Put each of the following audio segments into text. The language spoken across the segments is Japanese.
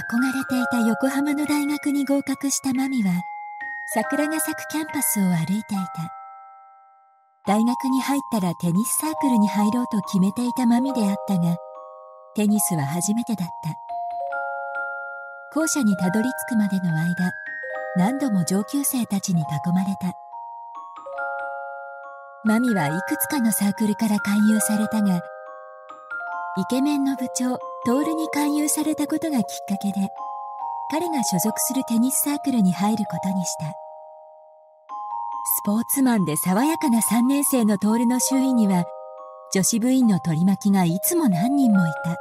憧れていた横浜の大学に合格したマミは、桜が咲くキャンパスを歩いていた。大学に入ったらテニスサークルに入ろうと決めていたマミであったが、テニスは初めてだった。校舎にたどり着くまでの間、何度も上級生たちに囲まれた。マミはいくつかのサークルから勧誘されたが、イケメンの部長、トールに勧誘されたことがきっかけで、彼が所属するテニスサークルに入ることにした。スポーツマンで爽やかな3年生のトールの周囲には、女子部員の取り巻きがいつも何人もいた。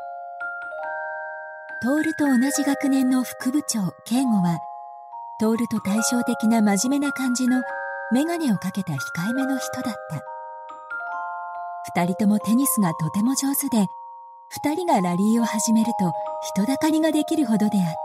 トールと同じ学年の副部長、ケイゴは、トールと対照的な真面目な感じのメガネをかけた控えめの人だった。二人ともテニスがとても上手で、二人がラリーを始めると人だかりができるほどであった。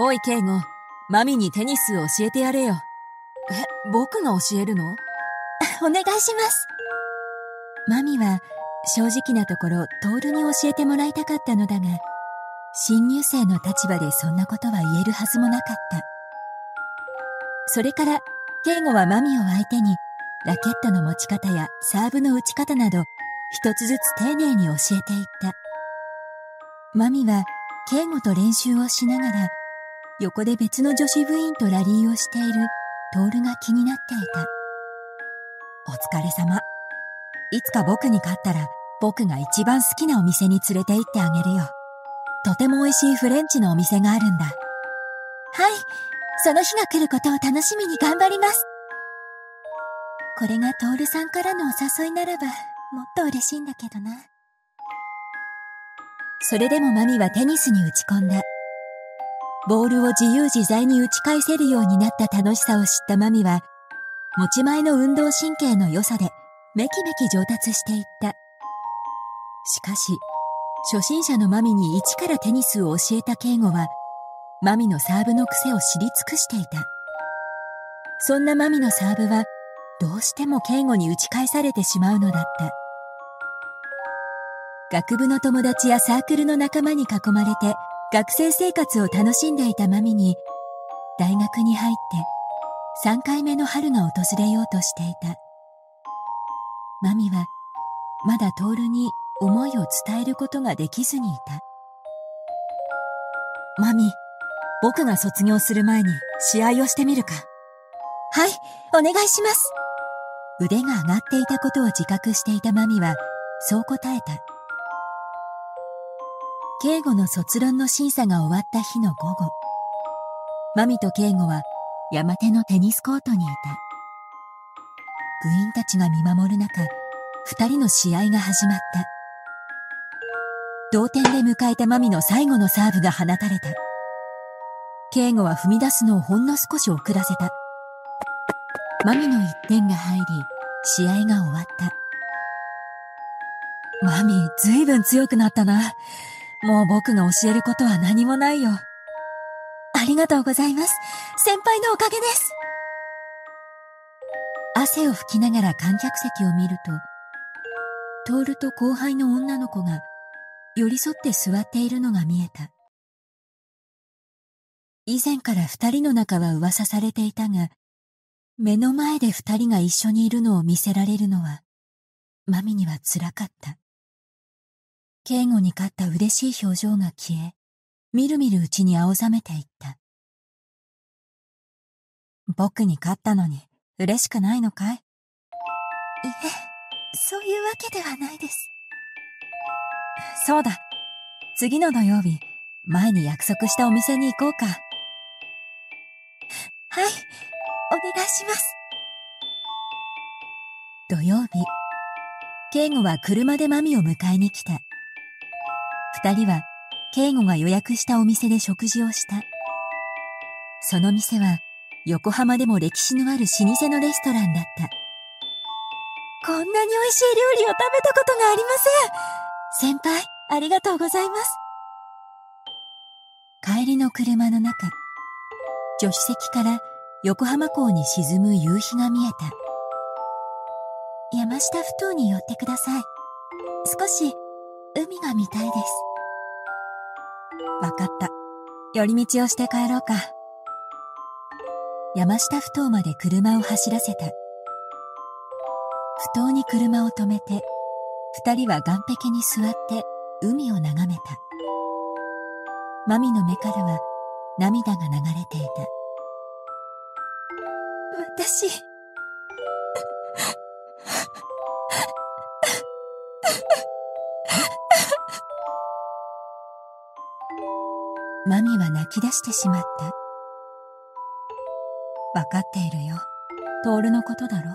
おいケイゴ、マミにテニスを教えてやれよ。僕が教えるの？お願いします。マミは正直なところトールに教えてもらいたかったのだが、新入生の立場でそんなことは言えるはずもなかった。それからケイゴはマミを相手にラケットの持ち方やサーブの打ち方など一つずつ丁寧に教えていった。マミはケイゴと練習をしながら、横で別の女子部員とラリーをしているトールが気になっていた。お疲れ様。いつか僕に勝ったら、僕が一番好きなお店に連れて行ってあげるよ。とても美味しいフレンチのお店があるんだ。はい、その日が来ることを楽しみに頑張ります。これがトールさんからのお誘いならば、もっと嬉しいんだけどな。それでもマミはテニスに打ち込んだ。ボールを自由自在に打ち返せるようになった楽しさを知ったマミは、持ち前の運動神経の良さでめきめき上達していった。しかし、初心者のマミに一からテニスを教えたケイゴは、マミのサーブの癖を知り尽くしていた。そんなマミのサーブは、どうしてもケイゴに打ち返されてしまうのだった。学部の友達やサークルの仲間に囲まれて、学生生活を楽しんでいたマミに、大学に入って3回目の春が訪れようとしていた。マミはまだトールに思いを伝えることができずにいた。マミ、僕が卒業する前に試合をしてみるか？はい、お願いします。腕が上がっていたことを自覚していたマミはそう答えた。ケイゴの卒論の審査が終わった日の午後、マミとケイゴは山手のテニスコートにいた。部員たちが見守る中、二人の試合が始まった。同点で迎えたマミの最後のサーブが放たれた。ケイゴは踏み出すのをほんの少し遅らせた。マミの一点が入り、試合が終わった。マミ、ずいぶん強くなったな。もう僕が教えることは何もないよ。ありがとうございます。先輩のおかげです。汗を拭きながら観客席を見ると、トールと後輩の女の子が寄り添って座っているのが見えた。以前から二人の仲は噂されていたが、目の前で二人が一緒にいるのを見せられるのは、マミには辛かった。ケイゴに勝った嬉しい表情が消え、みるみるうちに青ざめていった。僕に勝ったのに嬉しくないのかい？いえ、そういうわけではないです。そうだ。次の土曜日、前に約束したお店に行こうか。はい、お願いします。土曜日、ケイゴは車でマミを迎えに来た。二人は、ケイゴが予約したお店で食事をした。その店は、横浜でも歴史のある老舗のレストランだった。こんなに美味しい料理を食べたことがありません。先輩、ありがとうございます。帰りの車の中、助手席から横浜港に沈む夕日が見えた。山下ふ頭に寄ってください。少し海が見たいです。 わかった。寄り道をして帰ろうか。山下ふ頭まで車を走らせた。ふ頭に車を止めて、二人は岸壁に座って海を眺めた。マミの目からは涙が流れていた。私、マミは泣き出してしまった。わかっているよ。トールのことだろ。はい。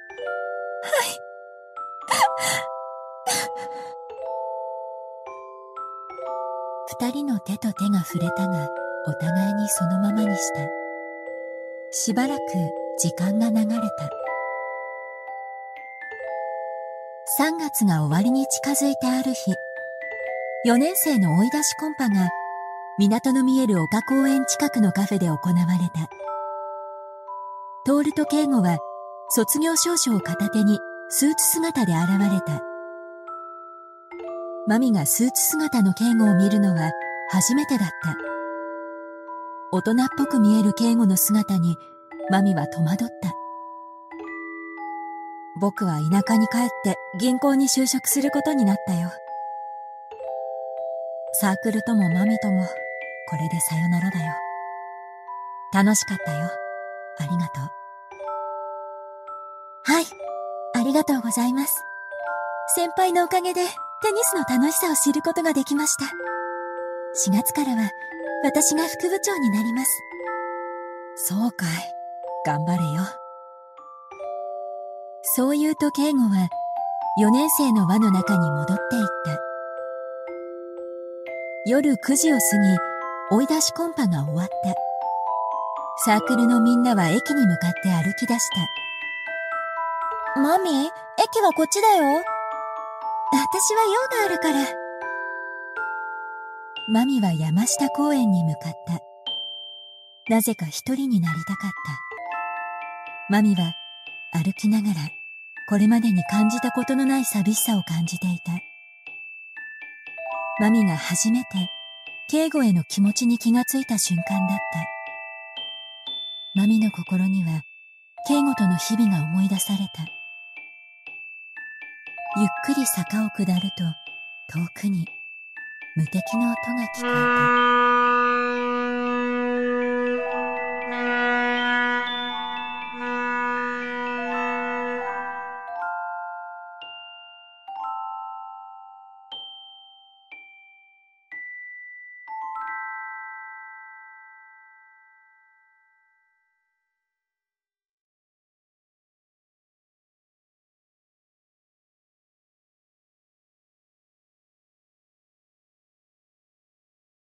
二人の手と手が触れたが、お互いにそのままにした。しばらく時間が流れた。3月が終わりに近づいたある日、4年生の追い出しコンパが港の見える丘公園近くのカフェで行われた。トールとケイゴは卒業証書を片手にスーツ姿で現れた。マミがスーツ姿のケイゴを見るのは初めてだった。大人っぽく見えるケイゴの姿にマミは戸惑った。僕は田舎に帰って銀行に就職することになったよ。サークルともマミともこれでさよならだよ。楽しかったよ。ありがとう。はい、ありがとうございます。先輩のおかげでテニスの楽しさを知ることができました。4月からは私が副部長になります。そうかい。頑張れよ。そう言うとケイゴは4年生の輪の中に戻っていった。夜9時を過ぎ、追い出しコンパが終わった。サークルのみんなは駅に向かって歩き出した。マミ、駅はこっちだよ。私は用があるから。マミは山下公園に向かった。なぜか一人になりたかった。マミは歩きながらこれまでに感じたことのない寂しさを感じていた。マミが初めてケイゴへの気持ちに気がついた瞬間だった。マミの心にはケイゴとの日々が思い出された。ゆっくり坂を下ると遠くに無敵の音が聞こえた。